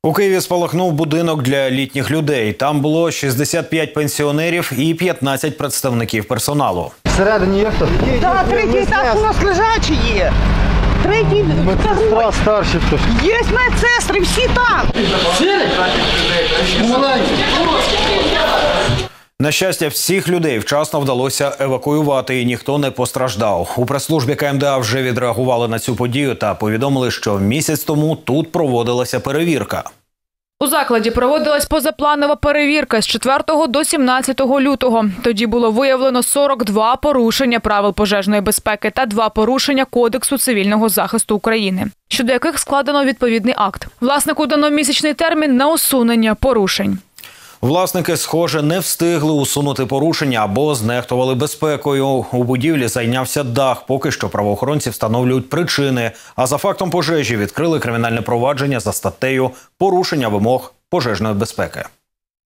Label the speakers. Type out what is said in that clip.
Speaker 1: У Києві спалахнув будинок для літніх людей. Там було 65 пенсіонерів і 15 представників персоналу.
Speaker 2: Всередині є хто?
Speaker 3: Так, третій етаж у нас лежачі є. Третій
Speaker 2: Медсестра, старші хтось.
Speaker 3: є медсестри, всі там.
Speaker 1: На щастя, всіх людей вчасно вдалося евакуювати і ніхто не постраждав. У прес-службі КМДА вже відреагували на цю подію та повідомили, що місяць тому тут проводилася перевірка.
Speaker 4: У закладі проводилась позапланова перевірка з 4 до 17 лютого. Тоді було виявлено 42 порушення правил пожежної безпеки та 2 порушення Кодексу цивільного захисту України, щодо яких складено відповідний акт. Власнику дано місячний термін на усунення порушень.
Speaker 1: Власники, схоже, не встигли усунути порушення або знехтували безпекою. У будівлі зайнявся дах. Поки що правоохоронці встановлюють причини. А за фактом пожежі відкрили кримінальне провадження за статтею «Порушення вимог пожежної безпеки».